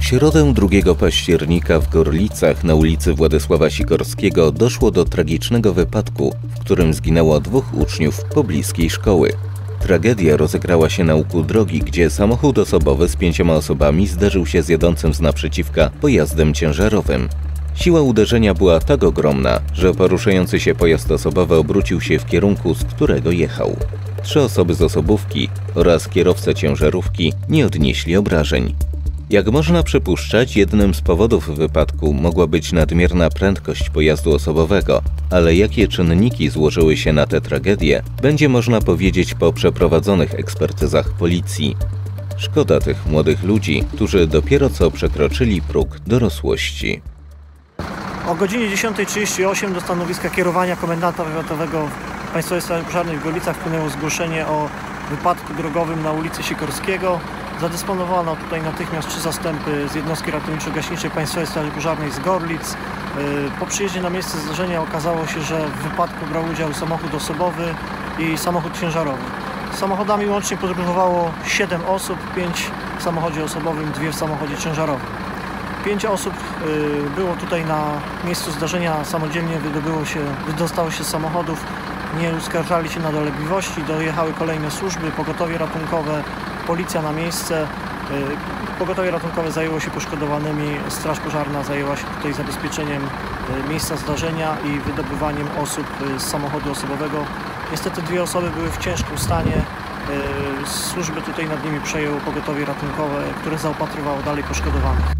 środę 2 października w Gorlicach na ulicy Władysława Sikorskiego doszło do tragicznego wypadku, w którym zginęło 2 uczniów pobliskiej szkoły. Tragedia rozegrała się na łuku drogi, gdzie samochód osobowy z 5 osobami zderzył się z jadącym z naprzeciwka pojazdem ciężarowym. Siła uderzenia była tak ogromna, że poruszający się pojazd osobowy obrócił się w kierunku, z którego jechał. 3 osoby z osobówki oraz kierowca ciężarówki nie odnieśli obrażeń. Jak można przypuszczać, jednym z powodów wypadku mogła być nadmierna prędkość pojazdu osobowego, ale jakie czynniki złożyły się na tę tragedię, będzie można powiedzieć po przeprowadzonych ekspertyzach policji. Szkoda tych młodych ludzi, którzy dopiero co przekroczyli próg dorosłości. O godzinie 10:38 do stanowiska kierowania komendanta powiatowego Państwowej Straży Pożarnej w Gorlicach wpłynęło zgłoszenie o wypadku drogowym na ulicy Sikorskiego. Zadysponowano tutaj natychmiast 3 zastępy z jednostki ratowniczo-gaśniczej Państwowej Straży Pożarnej z Gorlic. Po przyjeździe na miejsce zdarzenia okazało się, że w wypadku brał udział samochód osobowy i samochód ciężarowy. Samochodami łącznie podróżowało 7 osób, 5 w samochodzie osobowym, 2 w samochodzie ciężarowym. 5 osób było tutaj na miejscu zdarzenia, samodzielnie wydostało się z samochodów, nie uskarżali się na dolegliwości, dojechały kolejne służby, pogotowie ratunkowe, policja na miejsce. Pogotowie ratunkowe zajęło się poszkodowanymi, straż pożarna zajęła się tutaj zabezpieczeniem miejsca zdarzenia i wydobywaniem osób z samochodu osobowego. Niestety 2 osoby były w ciężkim stanie. Służby tutaj nad nimi przejęło pogotowie ratunkowe, które zaopatrywało dalej poszkodowanych.